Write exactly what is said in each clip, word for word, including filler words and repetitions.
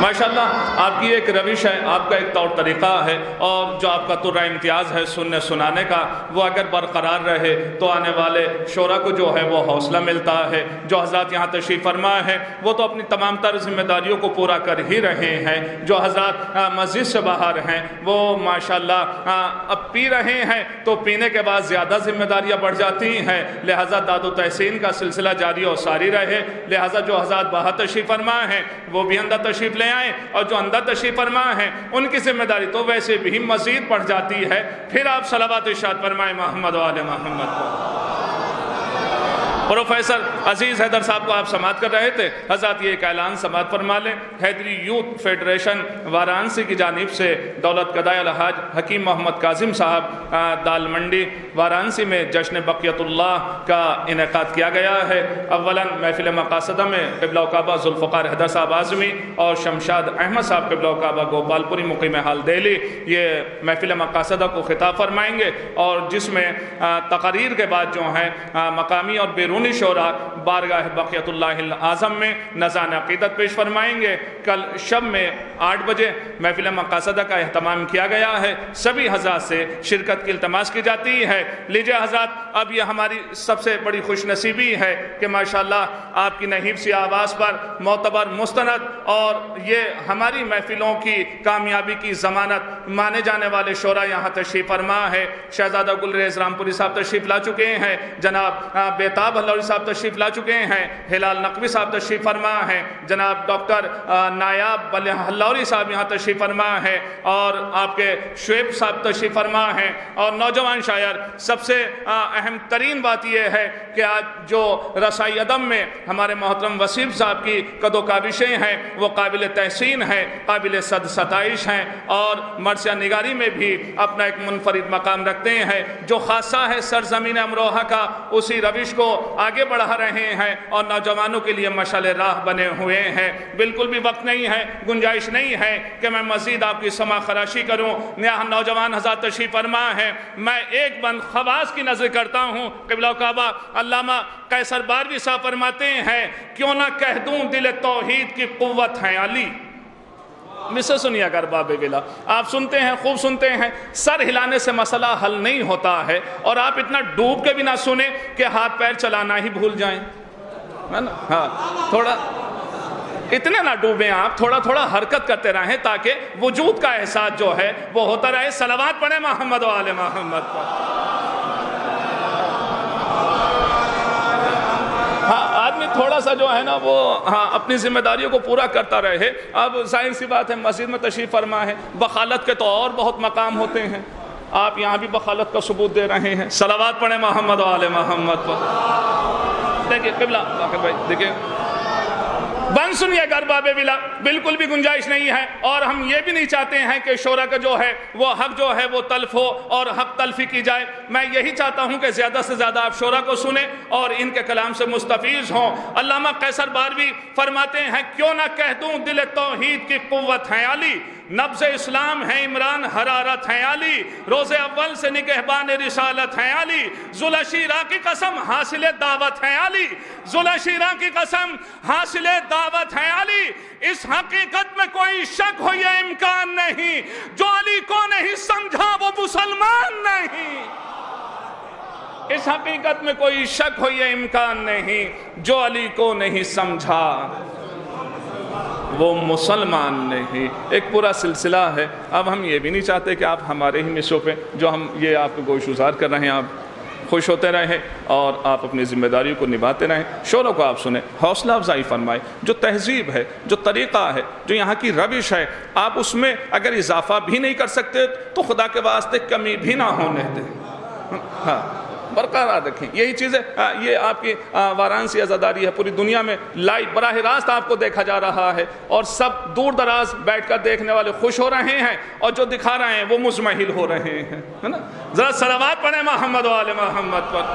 ماشاءاللہ آپ کی ایک روش ہے، آپ کا ایک طور طریقہ ہے، اور جو آپ کا طرح امتیاز ہے سننے سنانے کا، وہ اگر برقرار رہے تو آنے والے شعراء کو جو ہے وہ حوصلہ ملتا ہے۔ جو حضرات یہاں تشریف فرما ہے وہ تو اپنی تمام تر ذمہ داریوں کو پورا کر ہی رہے ہیں، جو حضرات مسجد سے باہر ہیں وہ ماشاءاللہ اب پی رہے ہیں تو پینے کے بعد زیادہ ذمہ داریاں بڑھ جاتی ہیں، لہٰذا داد و تحسین کا سلسلہ جاری اور ساری رہے۔ لہٰذا جو حضرات باہر تشریف فرما ہیں وہ بھی اندر تشریف لے آئیں، اور جو اندر تشریف فرما ہیں ان کی ذمہ داری تو ویسے بھی مزید بڑھ جاتی ہے۔ پھر آپ صلوات ارشاد فرمائیں محمد و آل محمد کو۔ پروفیسر عزیز حیدر صاحب کو آپ سماعت کر رہے تھے، حضرات یہ ایک اعلان سماعت فرما لیں۔ حیدری یوتھ فیڈریشن وارانسی کی جانب سے دولت قدائے الحاج حکیم محمد کاظم صاحب دال منڈی وارانسی میں جشن بقیت اللہ کا انعقاد کیا گیا ہے۔ اولاً محفل مقاصدہ میں قبلہ کعبہ ذوالفقار حیدر صاحب اعظمی اور شمشاد احمد صاحب قبلہ کعبہ گوپال پوری مقیم حال دہلی یہ محفل مقاصدہ کو خطاب فرمائیں گے، اور جس میں تقاریر کے بعد جو ہیں مقامی اور بیرون شعراء بارگاہ بقیت اللہ الاعظم میں نذران عقیدت پیش فرمائیں گے۔ کل شب میں آٹھ بجے محفل مقاصدہ کا اہتمام کیا گیا ہے، سبھی حضرات سے شرکت کی التماس کی جاتی ہے۔ لیجئے حضرات، اب یہ ہماری سب سے بڑی خوش نصیبی ہے کہ ماشاءاللہ آپ کی نہیب سی آواز پر معتبر مستند اور یہ ہماری محفلوں کی کامیابی کی ضمانت مانے جانے والے شعراء یہاں تشریف فرما ہے۔ شہزادہ گلریز رامپوری صاحب تشریف لا چکے ہیں، جناب بیتاب ہلوری صاحب تشریف لا چکے ہیں، ہلال نقوی صاحب تشریف فرما ہیں، جناب ڈاکٹر نایاب ہلوری صاحب یہاں تشریف فرما ہیں، اور آپ کے شعیب صاحب تشریف فرما ہیں، اور نوجوان شاعر۔ سب سے اہم ترین بات یہ ہے کہ آج جو رسائی ادب میں ہمارے محترم وسیم صاحب کی قد و کاوشیں ہیں وہ قابل تحسین ہیں، قابل صد ستائش ہیں، اور مرثیہ نگاری میں بھی اپنا ایک منفرد مقام رکھتے ہیں۔ جو خاصہ ہے سرزمین امروہہ کا اسی روش کو آگے بڑھا رہے ہیں اور نوجوانوں کے لیے مشعل راہ بنے ہوئے ہیں۔ بالکل بھی وقت نہیں ہے، گنجائش نہیں ہے کہ میں مزید آپ کی سما خراشی کروں، یہاں نوجوان حضرات تشریف فرما ہیں۔ میں ایک بند خواص کی نظر کرتا ہوں، قبلہ کعبہ علامہ قیصر باروی صاحب فرماتے ہیں کیوں نہ کہہ دوں دل توحید کی قوت ہے علی۔ مسے سنیے اگر باب ولا آپ سنتے ہیں، خوب سنتے ہیں، سر ہلانے سے مسئلہ حل نہیں ہوتا ہے، اور آپ اتنا ڈوب کے بھی نہ سنیں کہ ہاتھ پیر چلانا ہی بھول جائیں، ہے نا؟ ہاں، تھوڑا اتنے نہ ڈوبیں آپ، تھوڑا تھوڑا حرکت کرتے رہیں تاکہ وجود کا احساس جو ہے وہ ہوتا رہے۔ صلوات پڑھیں محمد و آل محمد پر۔ ہاں، آدمی تھوڑا سا جو ہے نا وہ ہاں اپنی ذمہ داریوں کو پورا کرتا رہے۔ اب ظاہر سی بات ہے مسجد میں تشریف فرما ہے، بخالت کے تو اور بہت مقام ہوتے ہیں، آپ یہاں بھی بخالت کا ثبوت دے رہے ہیں۔ صلوات پڑھیں محمد و آل محمد پر۔ دیکھیں قبلہ باقر بھائی، دیکھیں بند سنیے اگر باب ولا بالکل بھی گنجائش نہیں ہے، اور ہم یہ بھی نہیں چاہتے ہیں کہ شعراء کا جو ہے وہ حق جو ہے وہ تلف ہو اور حق تلفی کی جائے۔ میں یہی چاہتا ہوں کہ زیادہ سے زیادہ آپ شعراء کو سنیں اور ان کے کلام سے مستفیض ہوں۔ علامہ قیصر باروی فرماتے ہیں کیوں نہ کہہ دوں دل توحید کی قوت ہے علی، نبض اسلام ہے عمران حرارت ہے علی، روز اول سے نگہبان رسالت ہے علی، ذوالشیرہ کی قسم حاصل دعوت ہے علی، ذوالشیرہ کی قسم حاصل دعوت ہے علی۔ اس حقیقت میں کوئی شک ہو یہ امکان نہیں، جو علی کو نہیں سمجھا وہ مسلمان نہیں۔ اس حقیقت میں کوئی شک ہو یہ امکان نہیں، جو علی کو نہیں سمجھا وہ مسلمان نہیں۔ ایک پورا سلسلہ ہے۔ اب ہم یہ بھی نہیں چاہتے کہ آپ ہمارے ہی مصروں پہ جو ہم یہ آپ کو گوش گزار کر رہے ہیں آپ خوش ہوتے رہیں اور آپ اپنی ذمہ داریوں کو نبھاتے رہیں۔ شعروں کو آپ سنیں، حوصلہ افزائی فرمائیں، جو تہذیب ہے، جو طریقہ ہے، جو یہاں کی روش ہے، آپ اس میں اگر اضافہ بھی نہیں کر سکتے تو خدا کے واسطے کمی بھی نہ ہونے دیں، ہاں برقرار رکھیں۔ یہی چیزیں یہ آپ کی وارانسی عزاداری ہے، پوری دنیا میں لائیو براہ راست آپ کو دیکھا جا رہا ہے، اور سب دور دراز بیٹھ کر دیکھنے والے خوش ہو رہے ہیں، اور جو دکھا رہے ہیں وہ مزمحل ہو رہے ہیں، ہے نا؟ ذرا صلوات پڑھیں محمد و آل محمد پر۔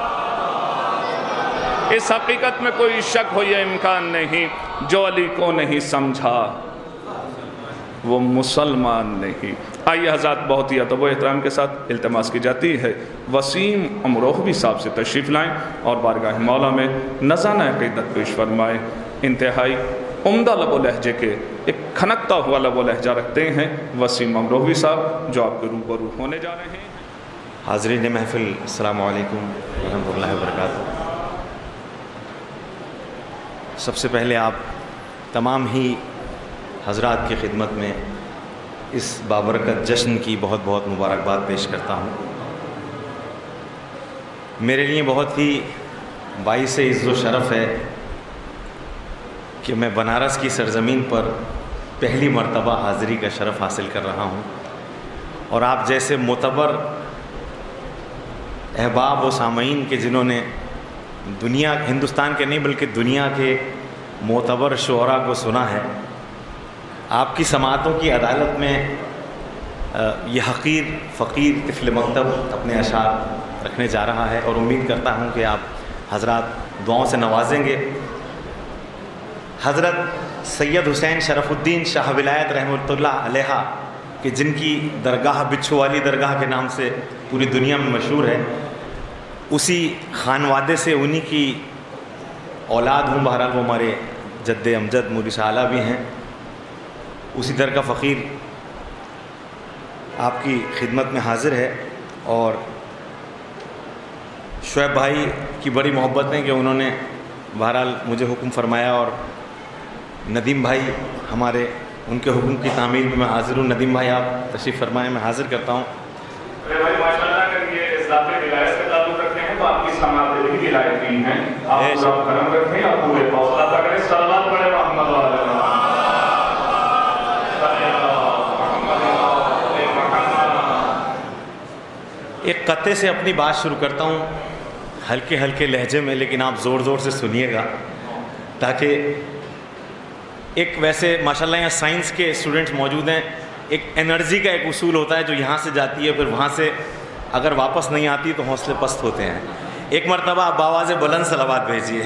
اس حقیقت میں کوئی شک ہو یہ امکان نہیں، جو علی کو نہیں سمجھا وہ مسلمان نہیں۔ آئیے حضرات، بہت ہی ادب و احترام کے ساتھ التماس کی جاتی ہے وسیم امروہوی صاحب سے تشریف لائیں اور بارگاہ مولا میں نذرانہ عقیدت پیش فرمائیں۔ انتہائی عمدہ لب و لہجے کے، ایک کھنکتا ہوا لب و لہجہ رکھتے ہیں وسیم امروہوی صاحب جو آپ کے روبرو ہونے جا رہے ہیں۔ حاضرین محفل، السلام علیکم ورحمۃ اللہ وبرکاتہ۔ سب سے پہلے آپ تمام ہی حضرات کی خدمت میں اس بابرکت جشن کی بہت بہت مبارکباد پیش کرتا ہوں۔ میرے لیے بہت ہی باعث عزت و شرف ہے کہ میں بنارس کی سرزمین پر پہلی مرتبہ حاضری کا شرف حاصل کر رہا ہوں، اور آپ جیسے معتبر احباب و سامعین کے جنہوں نے دنیا ہندوستان کے نہیں بلکہ دنیا کے معتبر شعراء کو سنا ہے، آپ کی سماعتوں کی عدالت میں یہ حقیر فقیر طفل مکتب اپنے اشعار رکھنے جا رہا ہے، اور امید کرتا ہوں کہ آپ حضرات دعاؤں سے نوازیں گے۔ حضرت سید حسین شرف الدین شاہ ولایت رحمۃ اللہ علیہ کہ جن کی درگاہ بچھو والی درگاہ کے نام سے پوری دنیا میں مشہور ہے، اسی خانوادے سے انہی کی اولاد ہوں۔ بہرحال وہ ہمارے جد امجد مودی شاہ بھی ہیں۔ اسی در کا فقیر آپ کی خدمت میں حاضر ہے، اور شعیب بھائی کی بڑی محبت ہے کہ انہوں نے بہرحال مجھے حکم فرمایا، اور ندیم بھائی ہمارے ان کے حکم کی تعمیل میں میں حاضر ہوں۔ ندیم بھائی آپ تشریف فرمائیں، میں حاضر کرتا ہوں۔ بھائی ماشاءاللہ اگر یہ اس ذات ولایت سے تعلق رکھتے ہیں تو آپ کی سماعت بھی ولایت بھی ہیں، آپ پورا کرم رکھیں، آپ پورے حوصلہ عطا کریں۔ صلوات پڑھیں محمد وعلی ایک قطعے سے اپنی بات شروع کرتا ہوں، ہلکے ہلکے لہجے میں، لیکن آپ زور زور سے سنیے گا تاکہ ایک ویسے ماشاءاللہ یہاں سائنس کے اسٹوڈنٹس موجود ہیں، ایک انرجی کا ایک اصول ہوتا ہے جو یہاں سے جاتی ہے پھر وہاں سے اگر واپس نہیں آتی تو حوصلے پست ہوتے ہیں۔ ایک مرتبہ آپ آواز بلند صلوات بھیجیے۔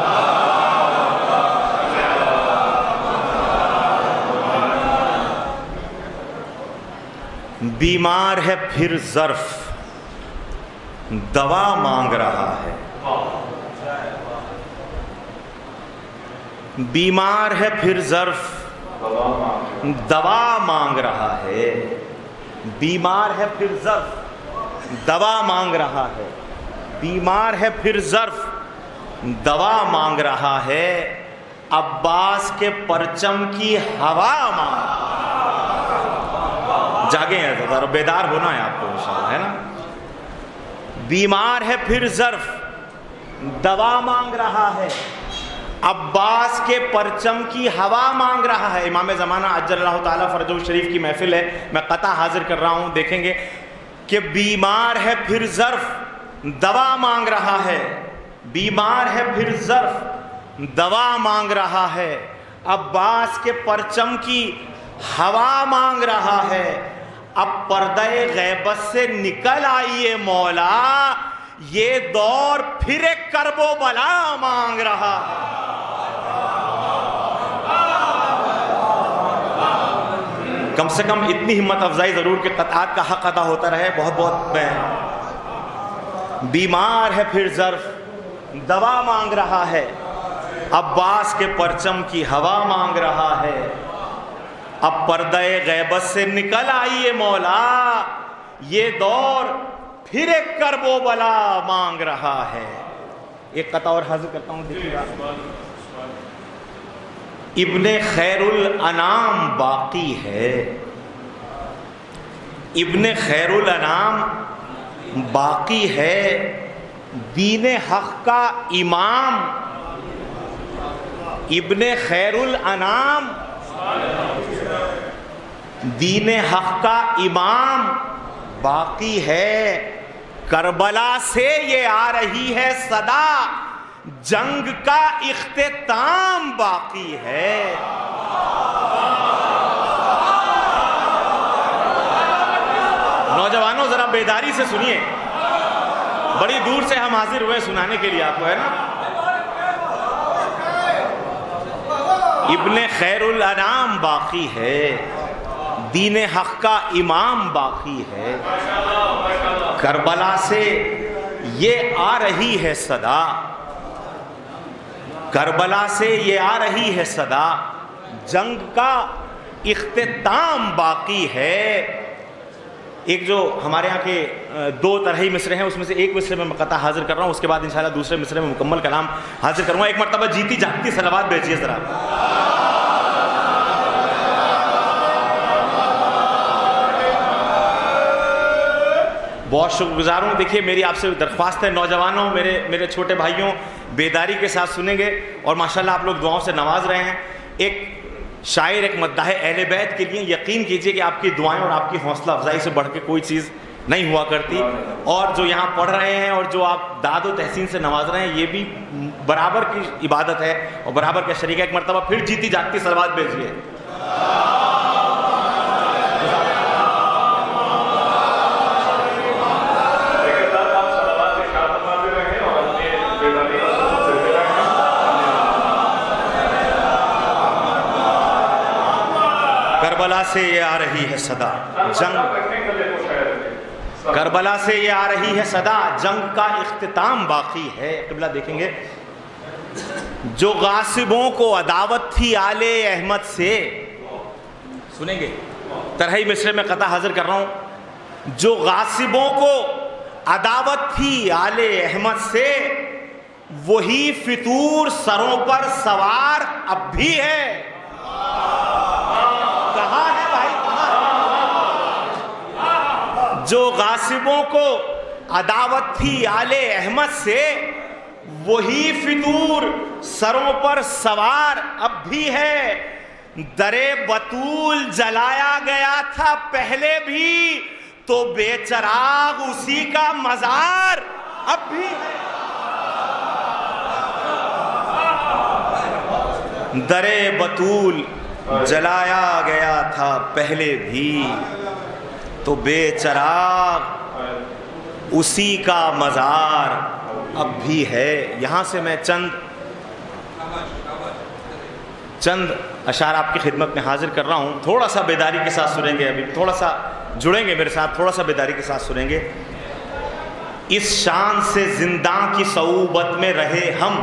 بیمار ہے پھر ظرف دوا مانگ رہا ہے، بیمار ہے پھر ظرف دوا مانگ رہا ہے، بیمار ہے پھر ظرف دوا مانگ رہا ہے، بیمار ہے پھر ظرف دوا مانگ رہا ہے، عباس کے پرچم کی ہوا مانگ۔ جاگے ہیں ذرا، بیدار ہونا ہے آپ کو انشاءاللہ، ہے نا۔ بیمار ہے پھر ظرف دوا مانگ رہا ہے، عباس کے پرچم کی ہوا مانگ رہا ہے۔ امام زمانہ عجل اللہ تعالیٰ فرجہ شریف کی محفل ہے، میں قطع حاضر کر رہا ہوں، دیکھیں گے کہ بیمار ہے پھر ظرف دوا مانگ رہا ہے، بیمار ہے پھر ظرف دوا مانگ رہا ہے، عباس کے پرچم کی ہوا مانگ رہا ہے، اب پردہ غیبت سے نکل آئیے مولا، یہ دور پھر ایک کرب و بلا مانگ رہا ہے۔ کم سے کم اتنی ہمت افزائی ضرور کہ قطعات کا حق ادا ہوتا رہے۔ بہت بہت میں بیمار ہے پھر ظرف دوا مانگ رہا ہے، عباس کے پرچم کی ہوا مانگ رہا ہے، اب پردہ غیبت سے نکل آئیے مولا، یہ دور پھر ایک کرب و بلا مانگ رہا ہے۔ ایک قطع اور حاضر کرتا ہوں، دیکھیے گا۔ ابن خیر الانام باقی ہے، ابن خیر الانام باقی ہے، دین حق کا امام، ابن خیر الانام دین حق کا امام باقی ہے، کربلا سے یہ آ رہی ہے صدا، جنگ کا اختتام باقی ہے۔ نوجوانوں ذرا بیداری سے سنیے، بڑی دور سے ہم حاضر ہوئے سنانے کے لیے آپ کو، ہے نا۔ ابن خیر الانام باقی ہے، دین حق کا امام باقی ہے، کربلا سے یہ آ رہی ہے صدا، کربلا سے یہ آ رہی ہے صدا، جنگ کا اختتام باقی ہے۔ ایک جو ہمارے یہاں کے دو طرحی مصرے ہیں، اس میں سے ایک مصرے میں قطع حاضر کر رہا ہوں، اس کے بعد انشاءاللہ دوسرے مصرے میں مکمل کلام حاضر کروں گا۔ ایک مرتبہ جیتی جاگتی صلوات بھیجیے ذرا۔ بہت شکر گزار ہوں۔ دیکھیے میری آپ سے درخواست ہے، نوجوانوں، میرے میرے چھوٹے بھائیوں، بیداری کے ساتھ سنیں گے، اور ماشاءاللہ آپ لوگ دعاؤں سے نواز رہے ہیں۔ ایک شاعر، ایک مداح اہل بیت کے لیے یقین کیجئے کہ آپ کی دعائیں اور آپ کی حوصلہ افزائی سے بڑھ کے کوئی چیز نہیں ہوا کرتی، اور جو یہاں پڑھ رہے ہیں اور جو آپ داد و تحسین سے نواز رہے ہیں، یہ بھی برابر کی عبادت ہے اور برابر کا شریک ہے۔ ایک مرتبہ پھر جیتی جاگتی صلوات بھیجیے۔ کربلا سے یہ آ رہی ہے صدا، جنگ کربلا سے یہ آ رہی ہے صدا، جنگ کا اختتام باقی ہے۔ قبلہ دیکھیں گے، جو غاصبوں کو عداوت تھی آل احمد سے، سنیں گے طرحی مصرے میں قطع حاضر کر رہا ہوں، جو غاصبوں کو عداوت تھی آل احمد سے، وہی فطور سروں پر سوار اب بھی ہے۔ جو غاصبوں کو عداوت تھی آل احمد سے، وہی فطور سروں پر سوار اب بھی ہے۔ در بطول جلایا گیا تھا پہلے بھی، تو بے چراغ اسی کا مزار اب بھی ہے۔ در بطول جلایا گیا تھا پہلے بھی، تو بے چراغ اسی کا مزار اب بھی ہے۔ یہاں سے میں چند چند اشعار آپ کی خدمت میں حاضر کر رہا ہوں، تھوڑا سا بیداری کے ساتھ سنیں گے، ابھی تھوڑا سا جڑیں گے میرے ساتھ، تھوڑا سا بیداری کے ساتھ سنیں گے۔ اس شان سے زنداں کی صعوبت میں رہے ہم،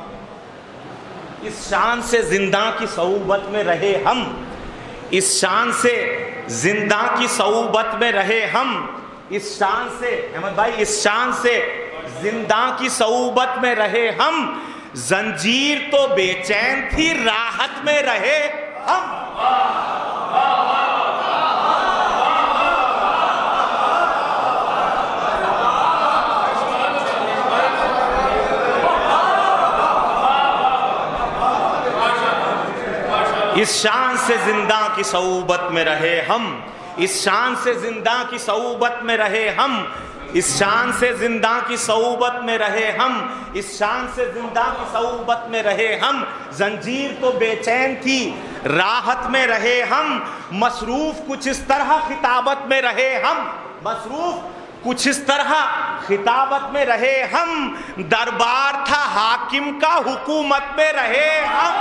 اس شان سے زنداں کی صعوبت میں رہے ہم، اس شان سے زندہ کی صعوبت میں رہے ہم، اس شان سے احمد بھائی اس شان سے زندہ کی صعوبت میں رہے ہم، زنجیر تو بے چین تھی راحت میں رہے ہم۔ اس شان سے زندہ کی صعوبت میں رہے ہم، اس شان سے زندہ کی صعوبت میں رہے ہم، اس شان سے زندہ کی صعوبت میں رہے ہم، اس شان سے زندہ کی صعوبت میں رہے ہم، زنجیر تو بے چین تھی راحت میں رہے ہم، مصروف کچھ اس طرح خطابت میں رہے ہم، مصروف کچھ اس طرح خطابت میں رہے ہم، دربار تھا حاکم کا حکومت میں رہے ہم۔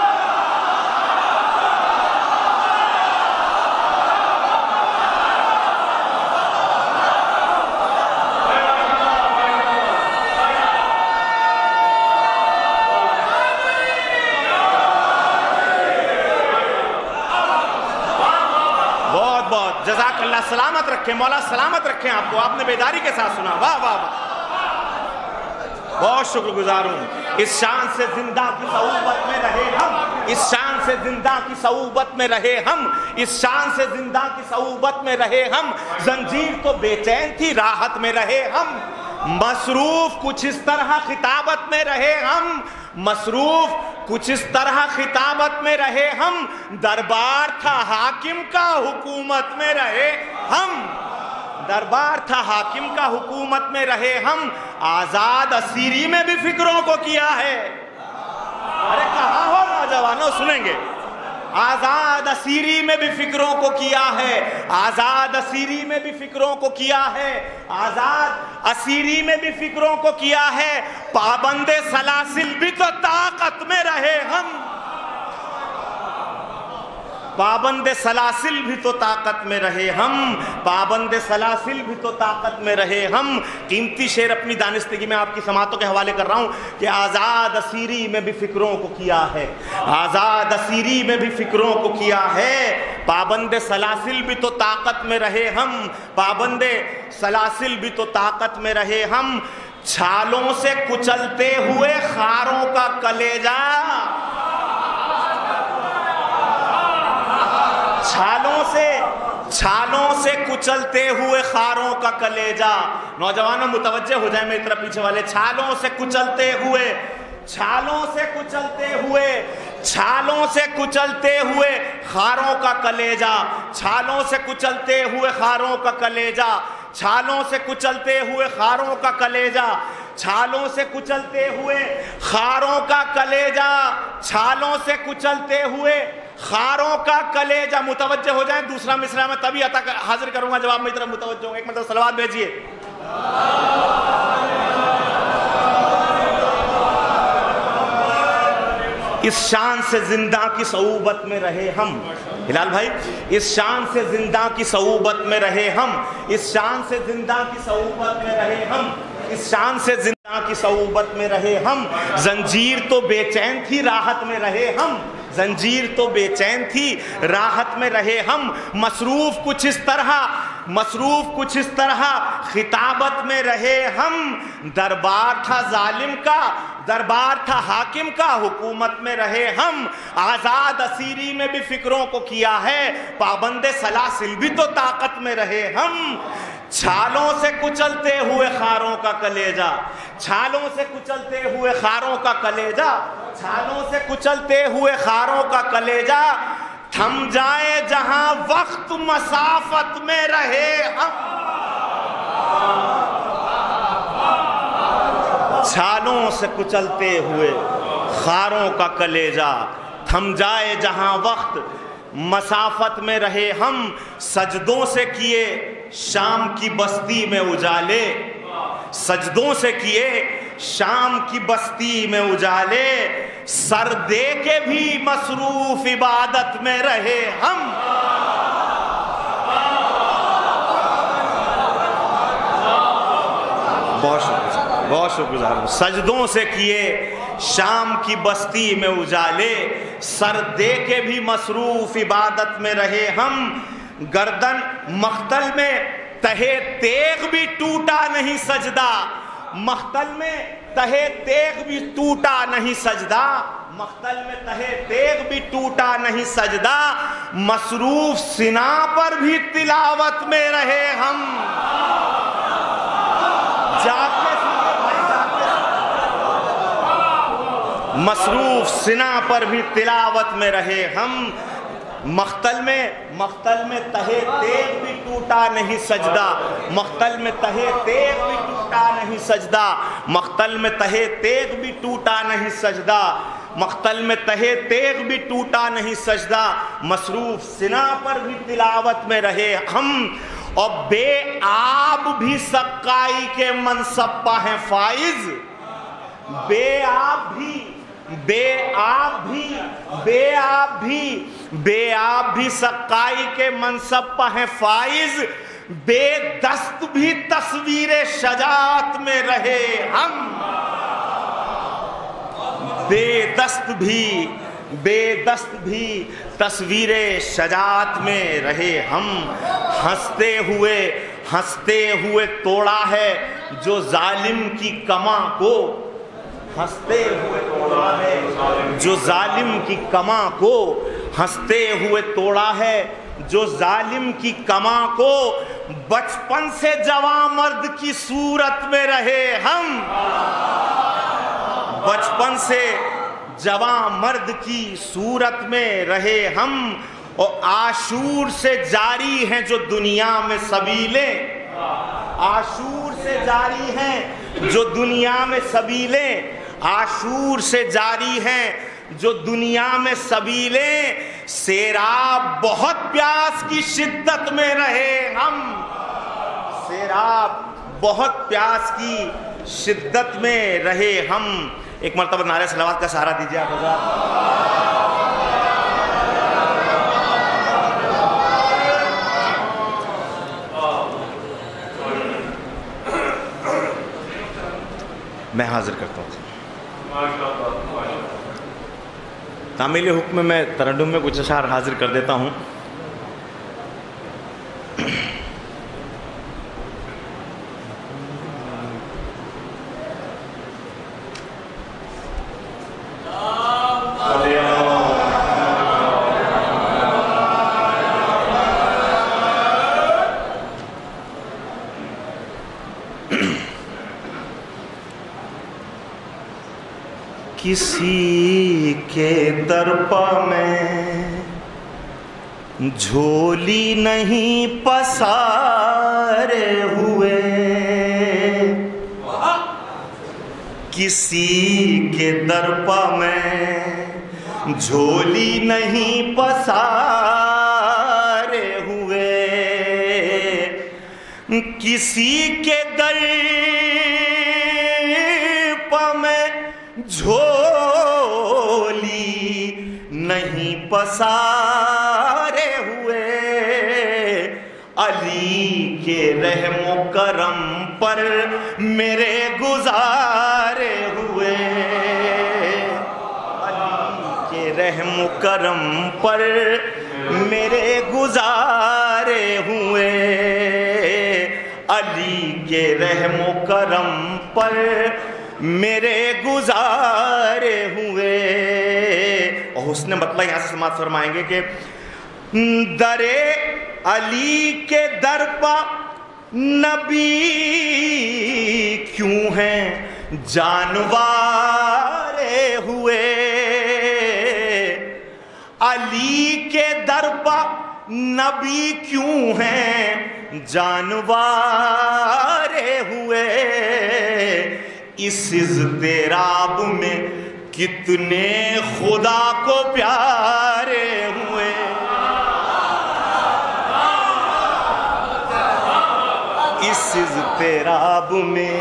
جزاک اللہ، سلامت رکھیں مولا، سلامت رکھیں آپ کو، آپ نے بیداری کے ساتھ سنا، واہ واہ واہ، بہت شکر گزار ہوں۔ اس شان سے زندہ کی صعوبت میں رہے ہم، اس شان سے زندہ کی صعوبت میں رہے ہم، اس شان سے زندہ کی صعوبت میں رہے ہم، زنجیر تو بے چین تھی راحت میں رہے ہم، مصروف کچھ اس طرح خطابت میں رہے ہم، مصروف کچھ اس طرح خطابت میں رہے ہم، دربار تھا حاکم کا حکومت میں رہے ہم، دربار تھا حاکم کا حکومت میں رہے ہم، آزاد اسیری میں بھی فکروں کو کیا ہے۔ ارے کہاں ہو نوجوانوں، سنیں گے، آزاد اسیری میں بھی فکروں کو کیا ہے، آزاد اسیری میں بھی فکروں کو کیا ہے، آزاد اسیری میں بھی فکروں کو کیا ہے، پابند سلاسل بھی تو طاقت میں رہے ہم، پابند سلاسل بھی تو طاقت میں رہے ہم، پابند سلاسل بھی تو طاقت میں رہے ہم۔ قیمتی شعر اپنی دانستگی میں آپ کی سماعتوں کے حوالے کر رہا ہوں کہ آزاد اسیری میں بھی فکروں کو کیا ہے، آزاد اسیری میں بھی فکروں کو کیا ہے، پابند سلاسل بھی تو طاقت میں رہے ہم، پابند سلاسل بھی تو طاقت میں رہے ہم، چھالوں سے کچلتے ہوئے خاروں کا کلیجہ، چھالوں سے چھالوں سے کچلتے ہوئے خاروں کا کلیجہ۔ نوجوانوں متوجہ ہو جائیں میری طرف پیچھے والے، چھالوں سے کچلتے ہوئے، چھالوں سے کچلتے ہوئے، چھالوں سے کچلتے ہوئے خاروں کا کلیجہ، چھالوں سے کچلتے ہوئے خاروں کا کلیجہ، چھالوں سے کچلتے ہوئے خاروں کا کلیجہ، چھالوں سے کچلتے ہوئے خاروں کا کلیجہ، چھالوں سے کچلتے ہوئے خاروں کا کلیجہ۔ متوجہ ہو جائیں، دوسرا مصرع میں تبھی عطا حاضر کروں گا جب آپ میری طرف متوجہ ہوں گے۔ ایک مرتبہ صلوات بھیجیے۔ اس شان سے زندہ کی صعوبت میں رہے ہم، ہلال بھائی، اس شان سے زندہ کی صعوبت میں رہے ہم، اس شان سے زندہ کی صعوبت میں رہے ہم، اس شان سے زندہ کی صعوبت میں رہے ہم، زنجیر تو بے چین تھی راحت میں رہے ہم، زنجیر تو بے چین تھی راحت میں رہے ہم، مصروف کچھ اس طرح مصروف کچھ اس طرح خطابت میں رہے ہم، دربار تھا ظالم کا، دربار تھا حاکم کا، حکومت میں رہے ہم، آزاد اسیری میں بھی فکروں کو کیا ہے، پابند سلاسل بھی تو طاقت میں رہے ہم، چھالوں سے کچلتے ہوئے خاروں کا کلیجہ، چھالوں سے کچلتے ہوئے خاروں کا کلیجہ، چھالوں سے کچلتے ہوئے خاروں کا کلیجہ، تھم جائے جہاں وقت مسافت میں رہے ہم، چھالوں سے کچلتے ہوئے خاروں کا کلیجہ، تھم جائے جہاں وقت مسافت میں رہے ہم، سجدوں سے کیے شام کی بستی میں اجالے، سجدوں سے کیے شام کی بستی میں اجالے، سر دے کے بھی مصروف عبادت میں رہے ہم، بہت شکریہ بہت شکریہ، سجدوں سے کیے شام کی بستی میں اجالے، سر دے کے بھی مصروف عبادت میں رہے ہم، گردن مختل میں تہے تیغ بھی ٹوٹا نہیں سجدہ، مختل میں تہے تیغ بھی ٹوٹا نہیں سجدہ، مختل میں تہے تیغ بھی ٹوٹا نہیں سجدہ، مصروف سنا پر بھی تلاوت میں رہے ہم، جاتے سنے بھائی جاتے مصروف سنا پر بھی تلاوت میں رہے ہم، مختل میں مختل میں تہے تیغ بھی ٹوٹا نہیں سجدہ، مختل میں تہے تیغ بھی ٹوٹا نہیں سجدہ، مختل میں تہے تیغ بھی ٹوٹا نہیں سجدہ، مختل میں تہے تیغ بھی ٹوٹا نہیں سجدہ، مصروف سنا پر بھی تلاوت میں رہے ہم، اور بے آب بھی سقائی کے منصب پہ ہیں فائز، بے آب بھی بے آب بھی بے آب بھی بے آب بھی سقائی کے منصب پہ ہیں فائز، بے دست بھی تصویر شجاعت میں رہے ہم، بے دست بھی بے دست بھی تصویر شجاعت میں رہے ہم، ہنستے ہوئے ہنستے ہوئے توڑا ہے جو ظالم کی کماں کو، ہنستے ہوئے توڑا ہے جو ظالم کی کماں کو، ہنستے ہوئے توڑا ہے جو ظالم کی کماں کو، بچپن سے جوان مرد کی صورت میں رہے ہم، بچپن سے جوان مرد کی صورت میں رہے ہم، اور عاشور سے جاری ہیں جو دنیا میں سبیلیں، عاشور سے جاری ہیں جو دنیا میں سبیلیں، عاشور سے جاری ہیں جو دنیا میں سبیلیں، سیراب بہت پیاس کی شدت میں رہے ہم، سیراب بہت پیاس کی شدت میں رہے ہم۔ ایک مرتبہ نعرہ صلوات کا سہارا دیجیے آپ حضرات۔ میں حاضر کرتا ہوں. تعمیل حکم میں ترنم میں کچھ اشعار حاضر کر دیتا ہوں. کسی کے در پا میں جھولی نہیں پسارے ہوئے، کسی کے در پا میں جھولی نہیں پسارے ہوئے، کسی کے در پا میں جھولی نہیں پسارے ہوئے، علی کے رحم و کرم پر میرے گزارے ہوئے، علی کے رحم و کرم پر میرے گزارے ہوئے، علی کے رحم و کرم پر میرے گزارے ہوئے. اور حسن مطلع یہاں سے سماعت فرمائیں گے کہ در علی کے در پا نبی کیوں ہیں جانوارے ہوئے، علی کے در پا نبی کیوں ہیں جانوارے ہوئے، اس اضطراب میں کتنے خدا کو پیارے ہوئے، اس اضطراب میں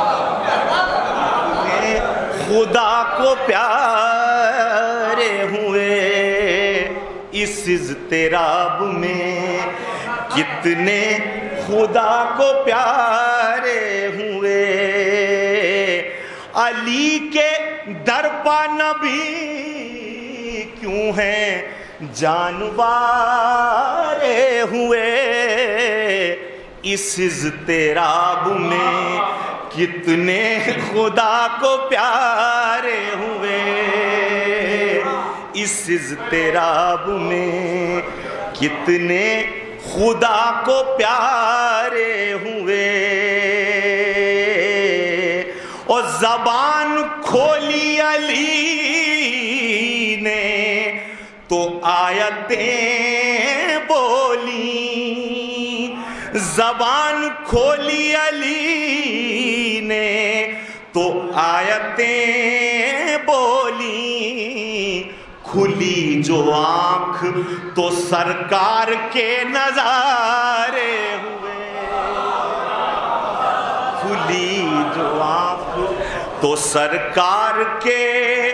کتنے خدا کو پیارے ہوئے، اس اضطراب میں کتنے خدا کو پیارے ہوئے، علی کے در پا نبی کیوں ہیں جانوارے ہوئے، اس اضطراب میں کتنے خدا کو پیارے ہوئے، اس اضطراب میں کتنے خدا کو پیارے ہوئے. اور زبان کھولی علی نے تو آیتیں بولی، زبان کھولی علی نے تو آیتیں بولی، کھلی جو آنکھ تو سرکار کے نظارے ہوئے، کھلی جو آنکھ تو سرکار کے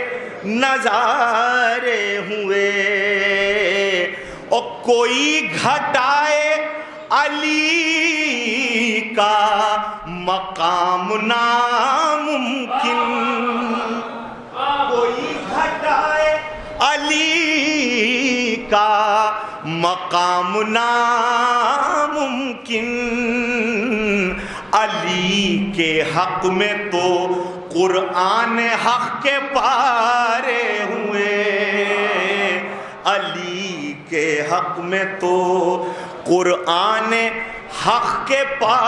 نظارے ہوئے، اور کوئی گھٹائے علی کا مقام ناممکن، کوئی گھٹائے علی کا مقام ناممکن، علی کے حق میں تو قرآن حق کے پارے ہوئے، علی کے حق میں تو قرآن حق کے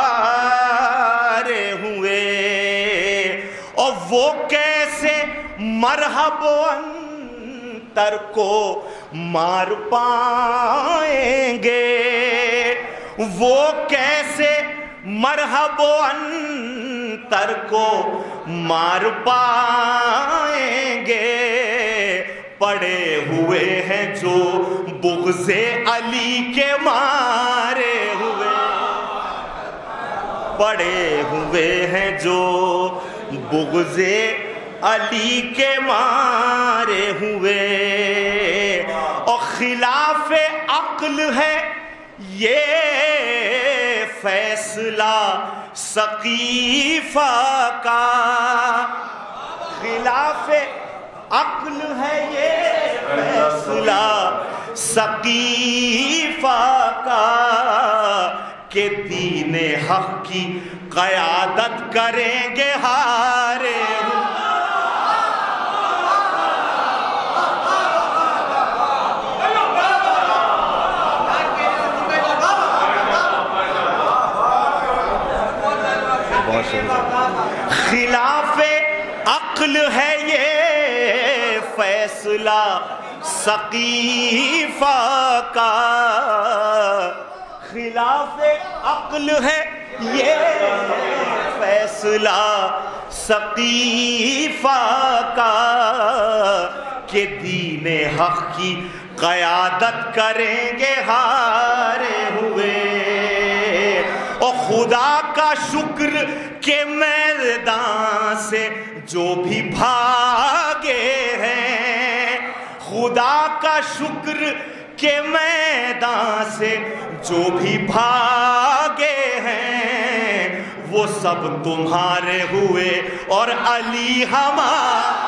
پارے ہوئے، اور وہ کیسے مرحب و انتر کو مار پائیں گے، وہ کیسے مرحب و انتر کو مار پائیں گے، پڑے ہوئے ہیں جو بغض علی کے مارے ہوئے، پڑے ہوئے ہیں جو بغض علی کے مارے ہوئے، اور خلاف عقل ہے یہ فیصلہ سقیفہ کا، خلاف عقل ہے یہ فیصلہ سقیفہ کا، کہ دین حق کی قیادت کریں گے ہارے ہوئے۔ خلاف عقل ہے یہ فیصلہ سقیفہ کا، خلاف عقل ہے یہ فیصلہ سقیفہ کا، کہ دین حق کی قیادت کریں گے ہارے ہوئے۔ اور خدا کا شکر کہ میدان سے جو بھی بھاگے ہیں، خدا کا شکر کہ میدان سے جو بھی بھاگے ہیں، وہ سب تمہارے ہوئے اور علی ہمارے۔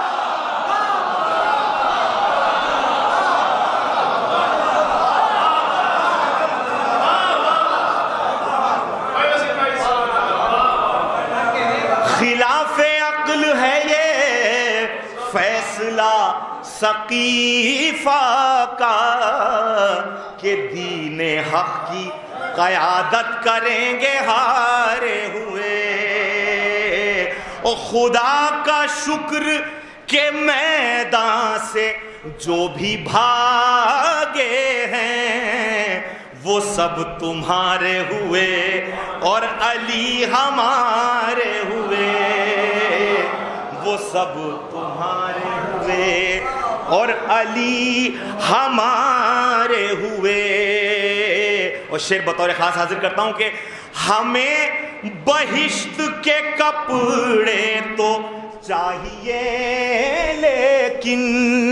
خلاف عقل ہے یہ فیصلہ سقیفہ کا، کہ دین حق کی قیادت کریں گے ہارے ہوئے۔ اور خدا کا شکر کہ میدان سے جو بھی بھاگے ہیں، وہ سب تمہارے ہوئے اور علی ہمارے ہوئے، وہ سب تمہارے ہوئے اور علی ہمارے ہوئے۔ اور شعر بطور خاص حاضر کرتا ہوں کہ ہمیں بہشت کے کپڑے تو چاہیے، لیکن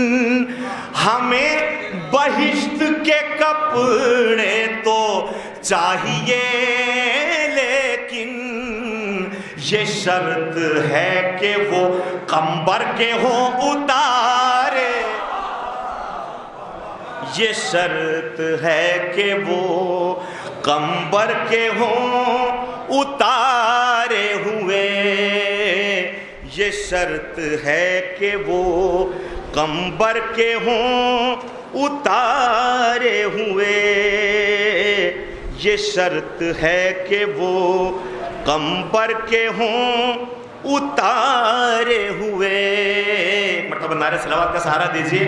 ہمیں بہشت کے کپڑے تو چاہیے، لیکن یہ شرط ہے کہ وہ قمبر کے ہوں اتارے، یہ شرط ہے کہ وہ قمبر کے ہوں اتارے ہوئے، یہ شرط ہے کہ وہ قمبر کے ہوں اتارے ہوئے، یہ شرط ہے کہ وہ قمبر کے ہوں اتارے ہوئے۔ مرتبہ نعرہ صلوات کا سہارا دیجئے۔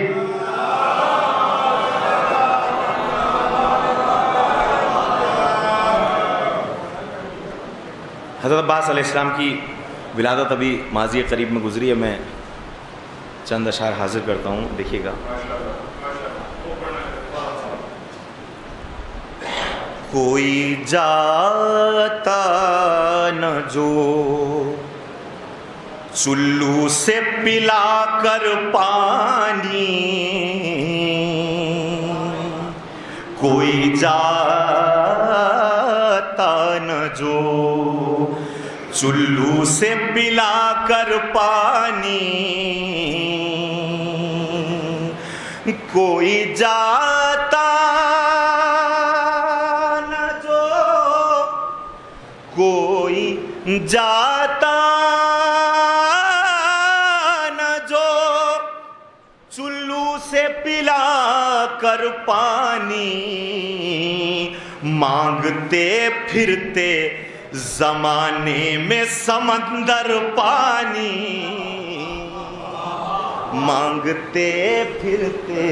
حضرت عباس علیہ السلام کی ولادت ابھی ماضی قریب میں گزری ہے، میں چند اشعار حاضر کرتا ہوں، دیکھیے گا۔ کوئی جاتا نہ جو چلو سے پلا کر پانی، کوئی جاتا نہ جو چلو سے پلا کر پانی، کوئی جاتا نہ جو کوئی جاتا نہ جو چلو سے پلا کر پانی، مانگتے پھرتے زمانے میں سمندر پانی، مانگتے پھرتے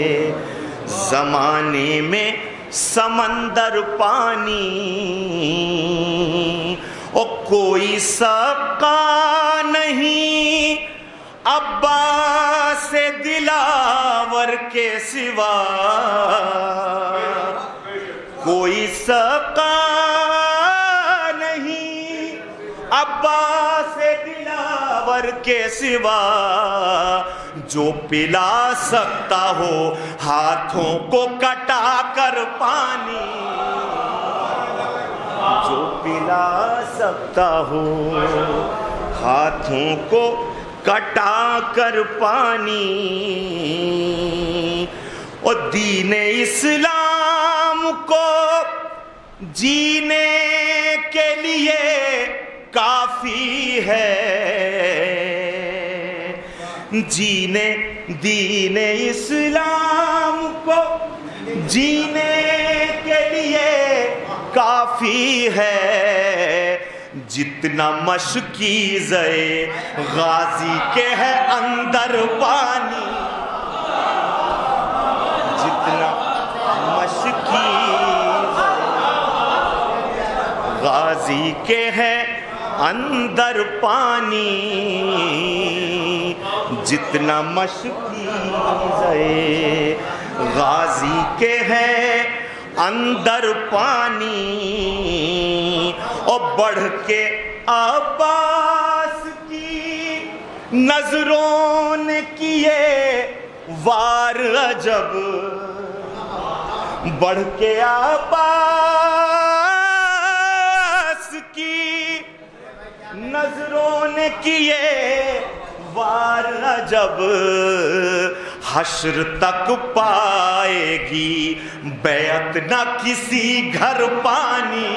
زمانے میں سمندر پانی، اور کوئی سقا نہیں عباس دلاور کے سوا، کوئی سقا نہیں عباس دلاور کے سوا، جو پلا سکتا ہو ہاتھوں کو کٹا کر پانی۔ جو پلا سکتا ہو ہاتھوں کو کٹا کر پانی، اور دین اسلام کو جینے کے لیے کافی ہے، جینے دین اسلام کو جینے کے لیے کافی ہے، جتنا مشکیزے غازی کے ہے اندر پانی، جتنا مشکیزے غازی کے ہے اندر پانی، جتنا مشکیزے غازی کے ہے اندر پانی، اور بڑھ کے عباس کی نظروں نے کیے وار عجب، بڑھ کے عباس کی نظروں نے کیے وار عجب، حشر تک پائے گی بیعت نہ کسی گھر پانی،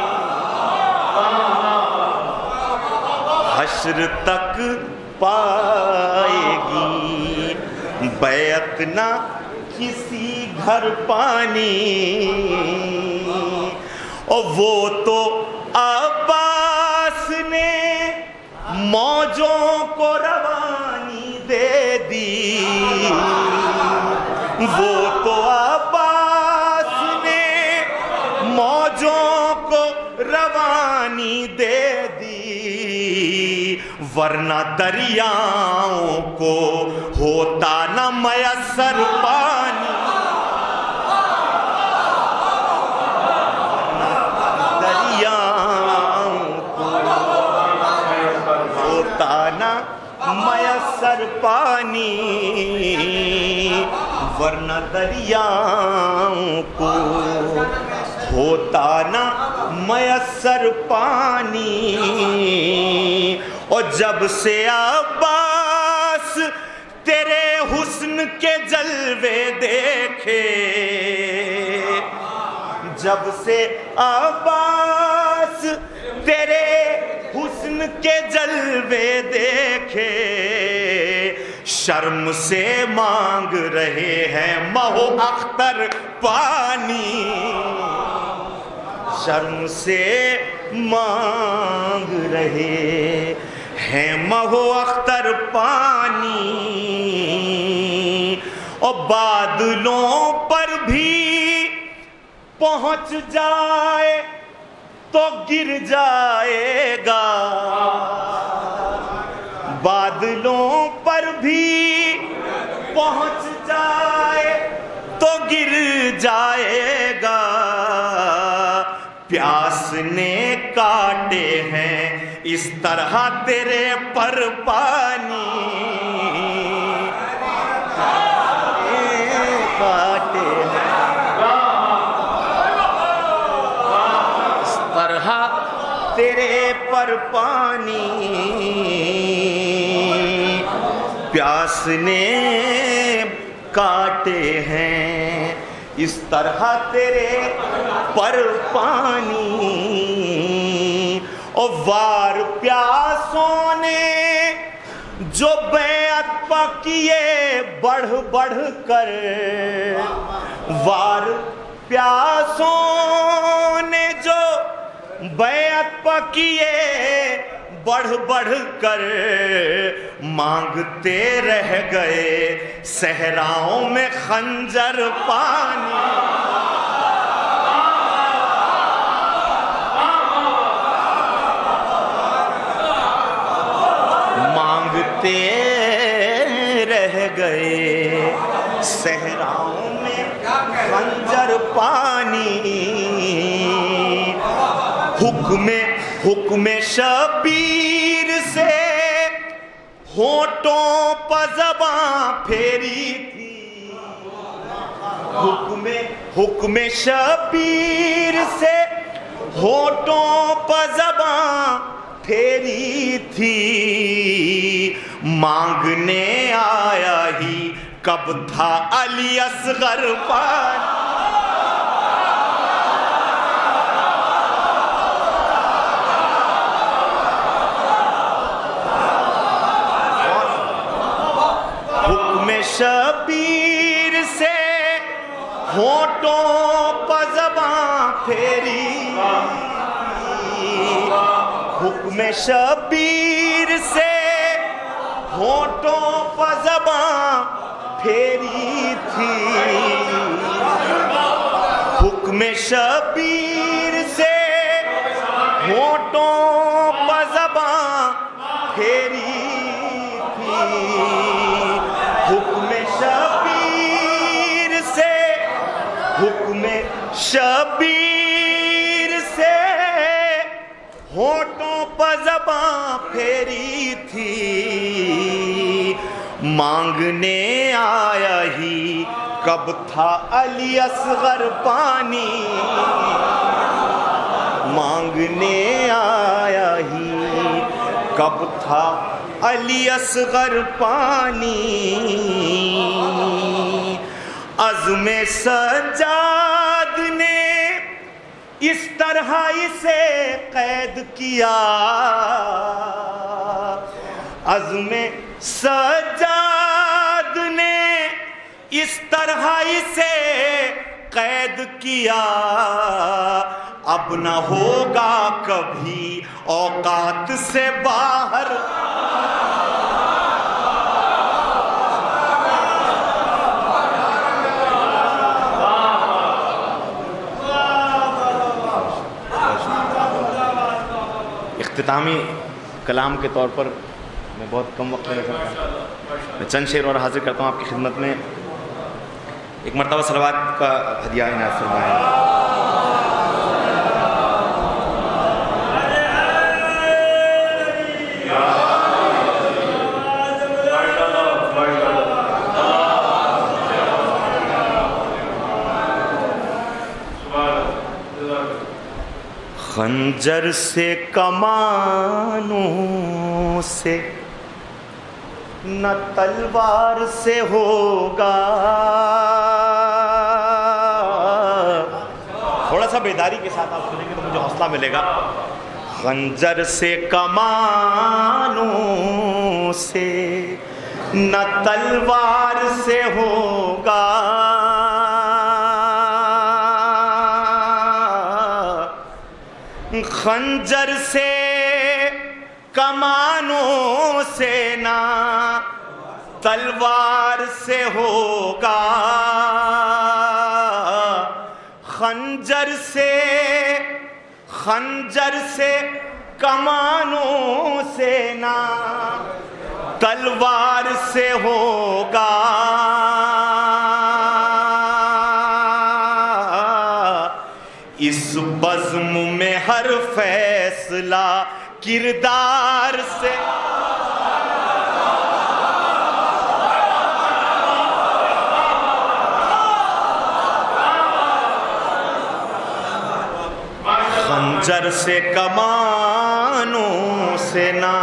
حشر تک پائے گی بیعت نہ کسی گھر پانی، اور وہ تو عباس نے موجوں کو روانی دے دی، وہ تو عباس نے موجوں کو روانی دے دی، ورنہ دریاؤں کو ہوتا نہ میسر پانی، میسر پانی، ورنہ دریاؤں کو ہوتا نہ میسر پانی، اور جب سے عباس تیرے حسن کے جلوے دیکھے، جب سے عباس تیرے حسن کے جلوے دیکھے، شرم سے مانگ رہے ہیں مہو اختر پانی، شرم سے مانگ رہے ہیں مہو اختر پانی، اور بادلوں پر بھی پہنچ جائے تو گر جائے گا، بادلوں پر بھی پہنچ جائے تو گر جائے گا، پیاس نے کاٹے ہیں اس طرح تیرے پر پانی، کاٹے ہیں اس طرح تیرے پر پانی، پیاس نے کاٹے ہیں اس طرح تیرے پر پانی، اور وار پیاسوں نے جو بیعت پا کیے بڑھ بڑھ کر، وار پیاسوں نے جو بیعت پا کیے بڑھ بڑھ کر، مانگتے رہ گئے صحراؤں میں خنجر پانی، مانگتے رہ گئے صحراؤں میں خنجر پانی، حکم حکم شبیر سے ہونٹوں پہ زباں پھیری تھی، حکم حکم شبیر سے ہونٹوں پہ زباں پھیری تھی، مانگنے آیا ہی کب تھا علی اصغر پانی. حکم شبیر سے ہونٹوں پہ زباں پھیری، حکم شبیر سے ہونٹوں پہ زباں پھیری تھی، حکم شبیر سے ہونٹوں پہ زباں پھیری تھی، حکم شبیر سے حکم شبیر سے ہونٹوں پہ زباں پھیری تھی، مانگنے آیا ہی کب تھا علی اصغر پانی، مانگنے آیا ہی کب تھا علی اصغر پانی. عزم سجاد نے اس طرح اسے قید کیا، عزم سجاد نے اس طرح اسے قید کیا، اب نہ ہوگا کبھی اوقات سے باہر. اختتامی کلام کے طور پر میں بہت کم وقت میں میں چند شعر اور حاضر کرتا ہوں آپ کی خدمت میں. ایک مرتبہ صلوات کا ہدیہ عنایت فرمائیں. خنجر سے کمانوں سے نہ تلوار سے ہوگا، تھوڑا سا بیداری کے ساتھ آپ سنیں گے تو مجھے حوصلہ ملے گا. خنجر سے کمانوں سے نہ تلوار سے ہوگا، خنجر سے کمانوں سے نہ تلوار سے ہوگا، خنجر سے خنجر سے کمانوں سے نہ تلوار سے ہوگا، اس بزم میں ہر فیصلہ کردار سے، خنجر سے کمانوں سے نہ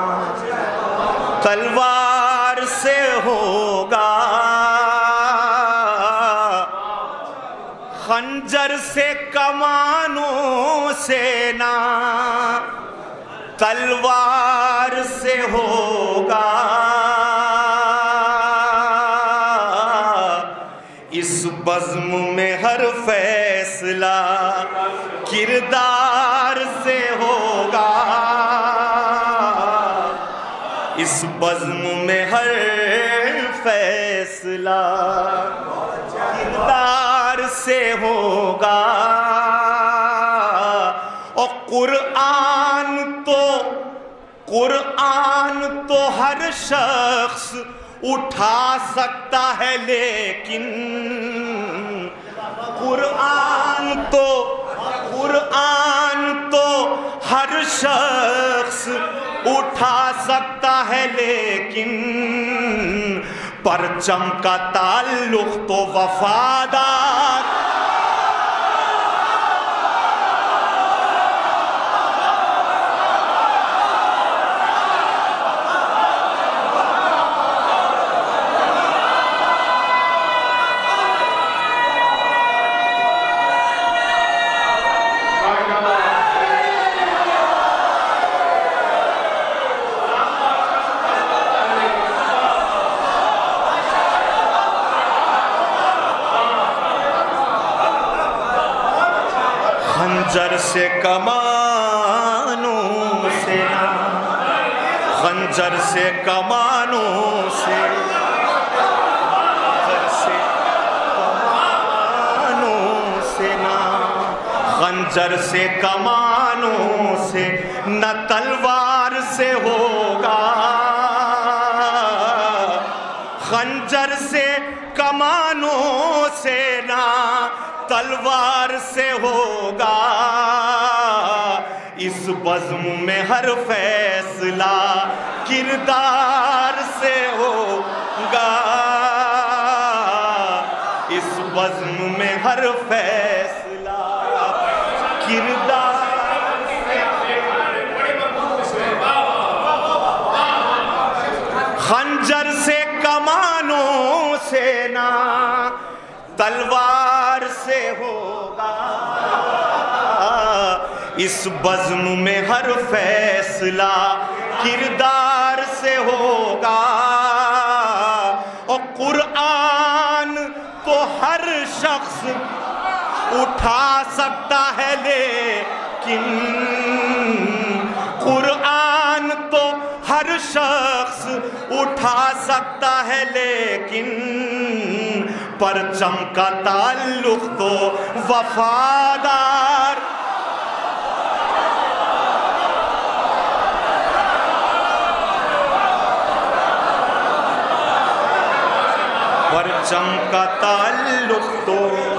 تلوار سے ہوگا، خنجر سے کمانوں سے نہ تلوار سے ہوگا، اس بزم میں ہر فیصلہ کردار سے ہوگا، اس بزم میں ہر فیصلہ کردار سے ہوگا. اور قرآن تو قرآن تو ہر شخص اٹھا سکتا ہے، لیکن قرآن تو قرآن تو ہر شخص اٹھا سکتا ہے، لیکن پرچم کا تعلق تو وفادار خنجر سے کمانوں سے نہ، خنجر سے کمانوں سے، خنجر سے کمانوں سے نہ، خنجر سے کمانوں سے نہ تلوار سے ہوگا، خنجر سے کمانوں سے نہ تلوار سے ہوگا، اس بزم میں ہر فیصلہ کردار سے ہوگا، اس بزم میں ہر فیصلہ کردار سے خنجر سے کمانوں سے نہ تلوار سے ہوگا، اس بزم میں ہر فیصلہ کردار سے ہوگا، اور قرآن تو ہر شخص اٹھا سکتا ہے لیکن، قرآن تو ہر شخص اٹھا سکتا ہے لیکن، پرچم کا تعلق تو وفادار، پرچم کا تعلق تو،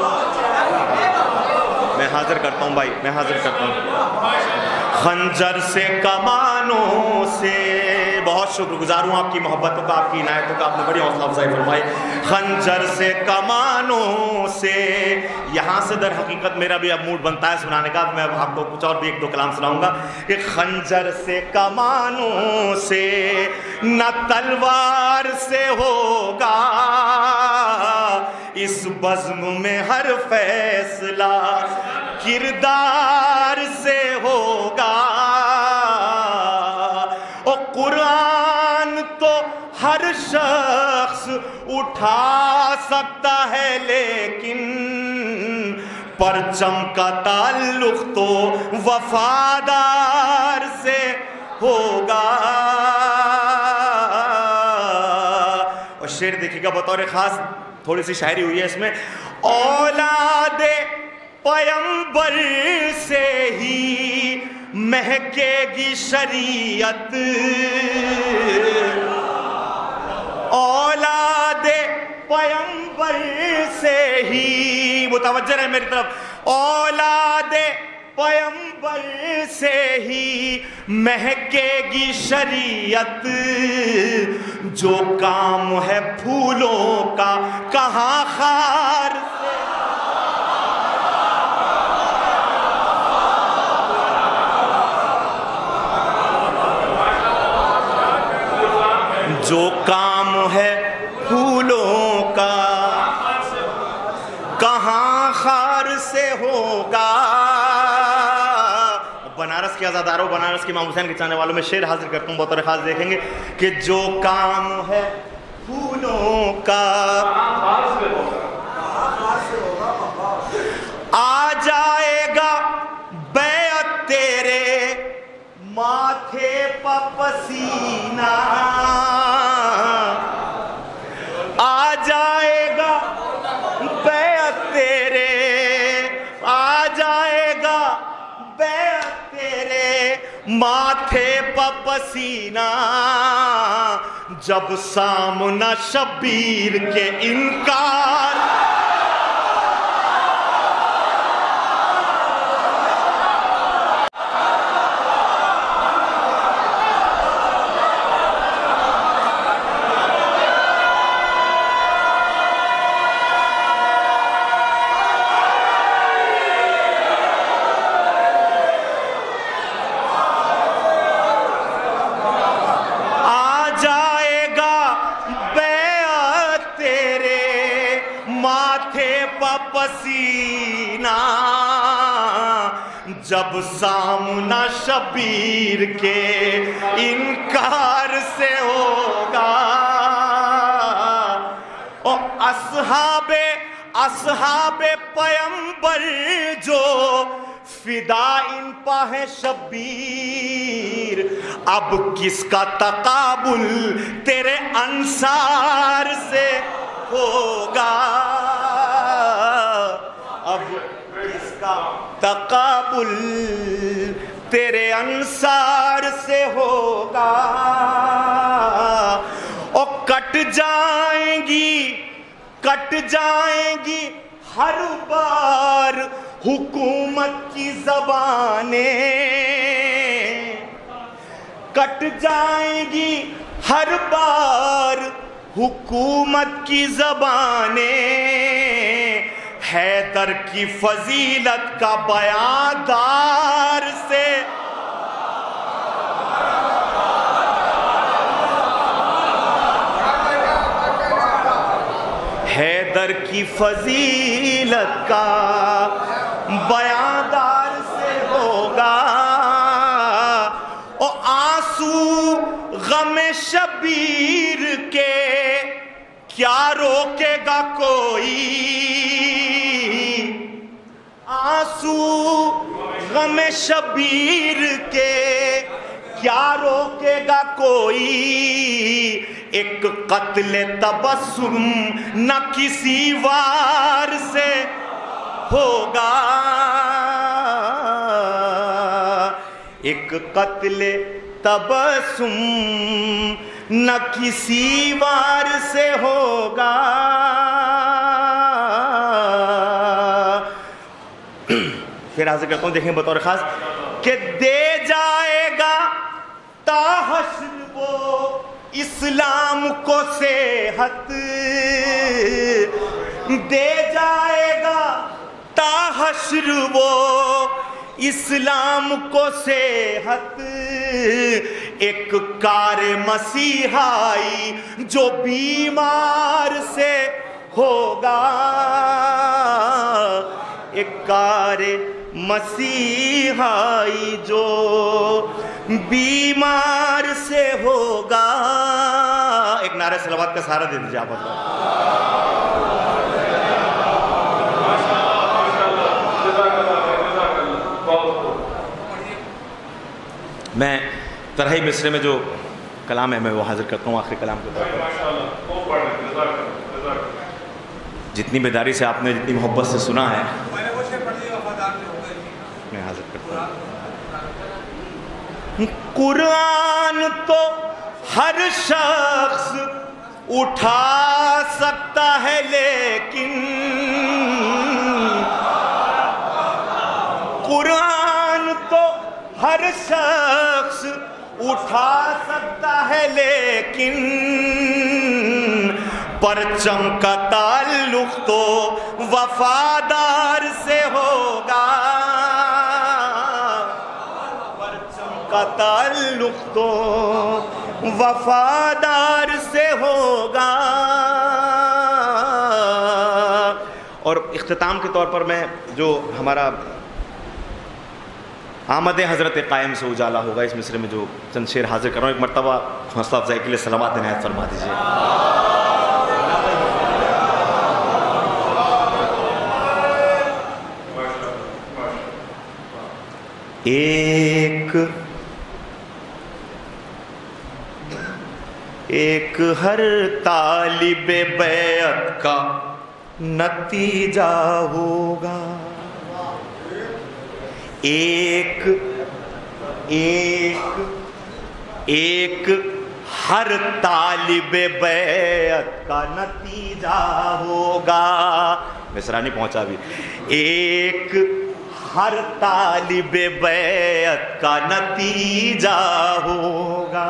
میں حاضر کرتا ہوں بھائی، میں حاضر کرتا ہوں، خنجر سے کمانوں سے، بہت شکر گزار ہوں آپ کی محبتوں کا، آپ کی عنایتوں کا، آپ نے بڑی حوصلہ افزائی فرمائی، خنجر سے کمانوں سے، یہاں سے در حقیقت میرا بھی اب موڈ بنتا ہے سنانے کا، میں آپ کو کچھ اور بھی ایک دو کلام سناؤں گا، کہ خنجر سے کمانوں سے نہ تلوار سے ہوگا، اس بزم میں ہر فیصلہ کردار سے ہوگا، اور قرآن تو ہر شخص اٹھا سکتا ہے لیکن، پرچم کا تعلق تو وفادار سے ہوگا، اور شعر دیکھیے گا بطور خاص، تھوڑی سی شاعری ہوئی ہے اس میں، اولاد پیمبر سے ہی مہکے گی شریعت، اولاد پیمبر سے ہی، متوجہ رہے میری طرف، اولاد پیمبر سے ہی مہکے گی شریعت، جو کام ہے پھولوں کا کہاں خار سے، جو کام ہے پھولوں کا کہاں خار سے ہوگا، بنارس کے عزاداروں، بنارس کے امام حسین کے چاہنے والوں میں شعر حاضر کرتا ہوں، بطور خاص دیکھیں گے کہ جو کام ہے پھولوں کا آ جائے گا بیعت تیرے ماتھے پہ پسینہ، آ جائے گا بیعت تیرے، آ جائے گا بیعت تیرے ماتھے پہ پسینہ، جب سامنا شبیر کے انکار، پسینہ، جب سامنا شبیر کے انکار سے ہوگا، اور اصحاب اصحاب پیمبر جو فدا ان پہ ہے شبیر، اب کس کا تقابل تیرے انصار سے ہوگا، اب کس کا تقابل تیرے انصار سے ہوگا، اور کٹ جائیں گی کٹ جائیں گی ہر بار حکومت کی زبانیں، کٹ جائیں گی ہر بار حکومت کی زبانیں، حیدر کی فضیلت کا بیان دار سے حیدر کی فضیلت کا بیان دار سے ہوگا، اور آنسو غم شبیر کے کیا روکے گا کوئی، آنسو غم شبیر کے کیا روکے گا کوئی، ایک قتل تبسم نہ کسی وار سے ہوگا، ایک قتل تبسم نہ کسی وار سے ہوگا، پھر حاضر کرتا ہوں، دیکھیں بطور خاص کہ دے جائے گا تا حشر وہ اسلام کو صحت، دے جائے گا تا حشر وہ اسلام کو صحت، ایک کار مسیحائی جو بیمار سے ہوگا، ایک کار مسیحائی جو بیمار سے ہوگا، ایک نعرہ صلوات کا سہارا دے دیجیے آپ اللہ۔ میں ترہی مصرے میں جو کلام ہے میں وہ حاضر کرتا ہوں آخری کلام کے طور پر، جتنی بیداری سے آپ نے جتنی محبت سے سنا ہے میں حاضر کرتا ہوں۔ قرآن تو ہر شخص اٹھا سکتا ہے لیکن قرآن تو ہر شخص اٹھا سکتا ہے لیکن پرچم کا تعلق تو وفادار سے ہوگا، پرچم کا تعلق تو وفادار سے ہوگا۔ اور اختتام کے طور پر میں جو ہمارا آمد حضرت قائم سے اجالا ہوگا اس مصرے میں جو چند شعر حاضر کر رہا ہوں، ایک مرتبہ حوصلہ افزائی کے لیے صلوات عنایت فرما دیجیے۔ ایک ایک ہر طالب بیعت کا نتیجہ ہوگا، ایک ایک ایک ہر طالب بیعت کا نتیجہ ہوگا، مصرع نہیں پہنچا بھی، ایک ہر طالب بیعت کا نتیجہ ہوگا،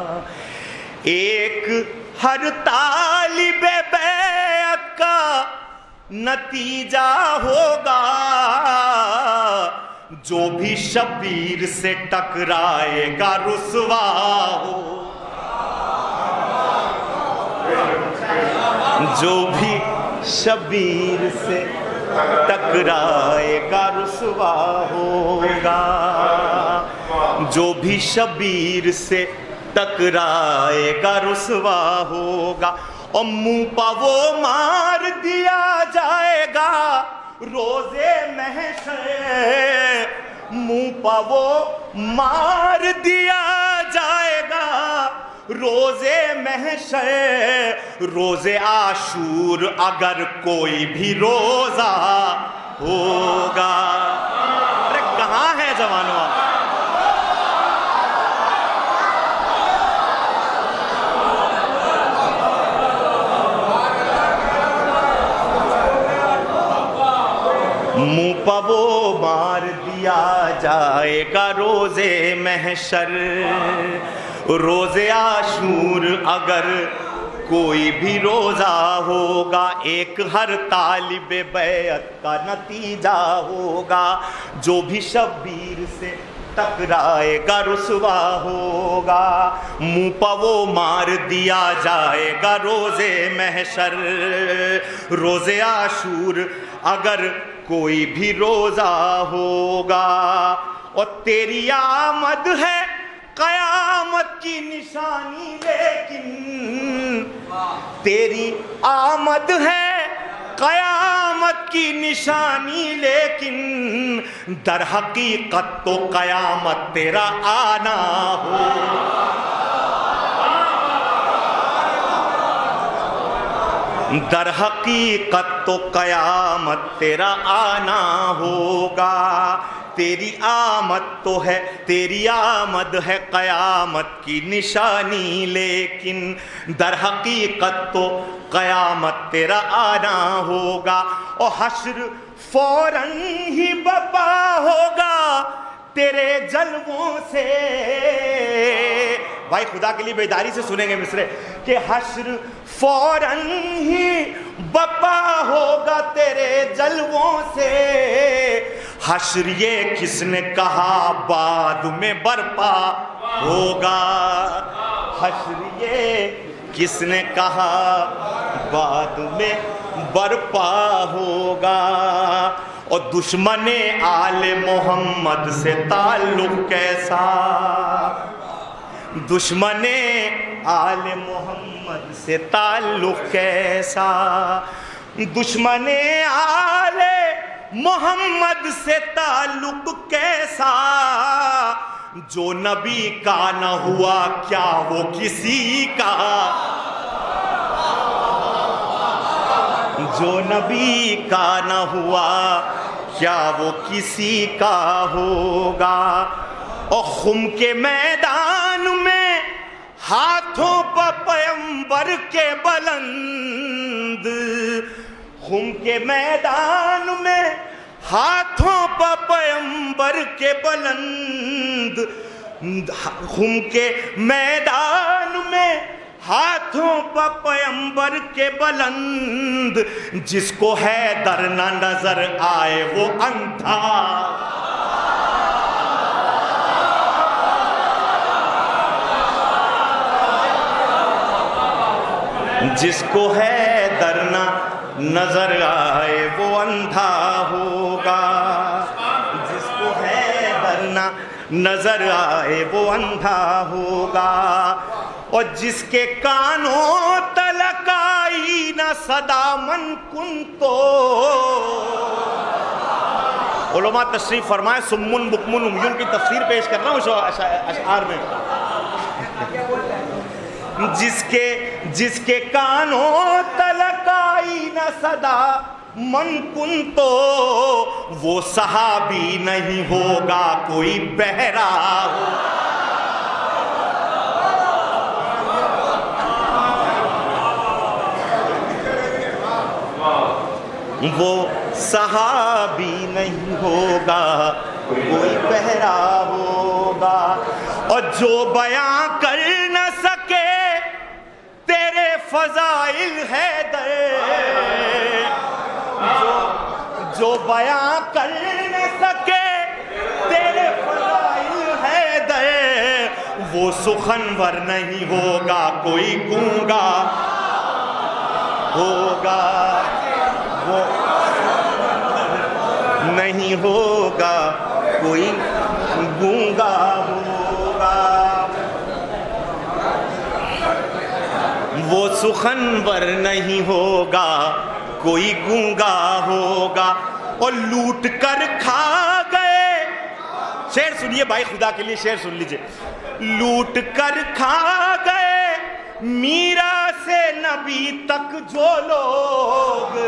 ایک ہر طالب بیعت کا نتیجہ ہوگا، جو بھی شبیر سے ٹکرائے گا رسوا ہو، جو بھی شبیر سے ٹکرائے گا رسوا ہوگا، جو بھی شبیر سے ٹکرائے گا رسوا ہوگا، اور منہ پا وہ مار دیا جائے گا روزے محشر، منہ پا وہ مار دیا جائے گا روزے محشر روزے عاشور اگر کوئی بھی روزہ ہوگا. ارے کہاں ہے جوانوں آپ؟ منہ پا وہ مار دیا جائے گا روزے محشر روزے عاشور اگر کوئی بھی روزہ ہوگا. ایک ہر طالب بیعت کا نتیجہ ہوگا جو بھی شبیر سے ٹکرائے گا رسوا ہوگا. منہ پا وہ مار دیا جائے گا روزے محشر روزے عاشور اگر کوئی بھی روزہ ہوگا. اور تیری آمد ہے قیامت کی نشانی لیکن تیری آمد ہے قیامت کی نشانی لیکن در حقیقت تو قیامت تیرا آنا ہو. در حقیقت تو قیامت تیرا آنا ہوگا. تیری آمد تو ہے تیری آمد ہے قیامت کی نشانی لیکن در حقیقت تو قیامت تیرا آنا ہوگا. اور حشر فوراً ہی برپا ہوگا تیرے جلووں سے. بھائی خدا کے لیے بیداری سے سنیں گے مصرے کہ حشر فوراً ہی برپا ہوگا تیرے جلووں سے. حشر یہ کس نے کہا بعد میں برپا ہوگا. حشر یہ کس نے کہا بعد میں برپا ہوگا. اور دشمن آل محمد سے تعلق کیسا دشمن آل محمد سے تعلق کیسا دشمن آل محمد سے تعلق کیسا جو نبی کا نہ ہوا کیا وہ کسی کا جو نبی کا نہ ہوا کیا وہ کسی کا ہوگا. اور خم کے میدان میں ہاتھوں پر پیغمبر کے بلند خم کے میدان میں ہاتھوں پر پیغمبر کے بلند خم کے میدان میں ہاتھوں پر پیغمبر کے بلند جس کو حیدر نہ نظر آئے وہ اندھا جس کو حیدر نہ نظر آئے وہ اندھا ہوگا جس کو حیدر نہ نظر آئے وہ اندھا ہوگا. اور جس کے کانوں تلک آئی نہ صدا من کن تو علماء تشریف فرمائے سمن بکمن امیون کی تفسیر پیش کر رہا ہوں اشعار میں. جس کے جس کے کانوں تلک آئی نہ صدا من کن تو وہ صحابی نہیں ہوگا کوئی بہرا ہو. وہ صحابی نہیں ہوگا کوئی بہرا ہوگا. اور جو بیاں کر نہ سکے تیرے فضائل حیدر جو جو بیاں کر نہ سکے تیرے فضائل حیدر وہ سخنور نہیں ہوگا کوئی گونگا ہوگا وہ نہیں ہوگا کوئی گونگا ہوگا. وہ سخنور نہیں ہوگا کوئی گونگا ہوگا. اور لوٹ کر کھا گئے شعر سنیے بھائی خدا کے لیے شعر سن لیجئے. لوٹ کر کھا گئے میرا سے نبی تک جو لوگ,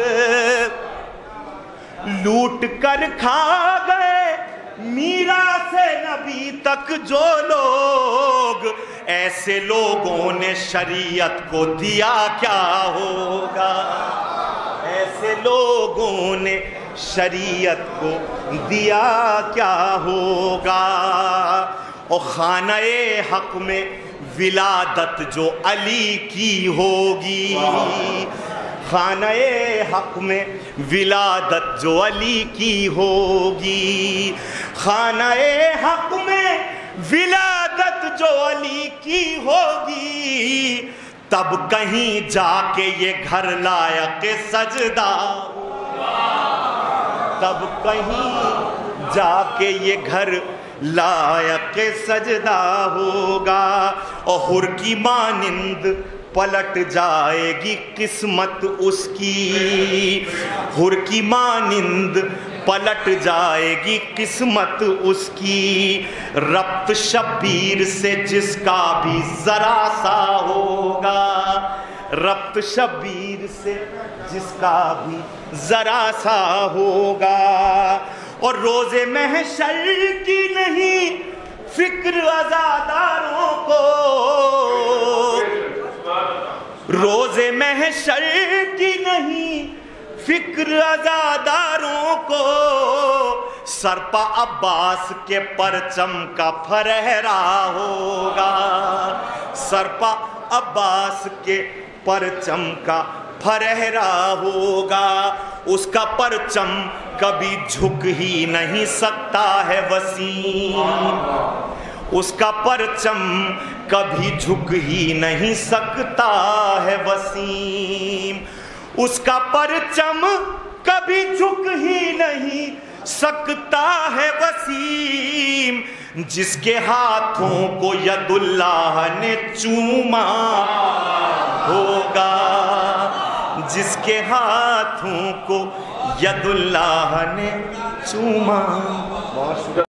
لوٹ کر کھا گئے میرا سے نبی تک جو لوگ, ایسے لوگوں نے شریعت کو دیا کیا ہوگا, ایسے لوگوں نے شریعت کو دیا کیا ہوگا. اور خانہ حق میں ولادت جو علی کی ہوگی, خانہ حق میں ولادت جو علی کی ہوگی, خانہ حق میں ولادت جو علی کی ہوگی, تب کہیں جا کے یہ گھر لائق سجدہ ہوگا, تب کہیں جا کے یہ گھر لائق سجدہ ہوگا. اور حر کی مانند پلٹ جائے گی قسمت اس کی, حر کی مانند پلٹ جائے گی قسمت اس کی, ربط شبیر سے جس کا بھی ذرا سا ہوگا, ربط شبیر سے جس کا بھی ذرا سا ہوگا. اور روز محشر کی نہیں فکر عزاداروں کو, روز محشر کی نہیں فکر عزاداروں کو, سرپا عباس کے پرچم کا پھرہرا ہوگا, سرپا عباس کے پرچم کا پھرہرا ہوگا. اس کا پرچم کبھی جھک ہی نہیں سکتا ہے وسیم, اس کا پرچم کبھی جھک ہی نہیں سکتا ہے وسیم, اس کا پرچم کبھی جھک ہی نہیں سکتا ہے وسیم. جس کے ہاتھوں کو ید اللہ نے چوما ہوگا, جس کے ہاتھوں کو ید اللہ نے چوما.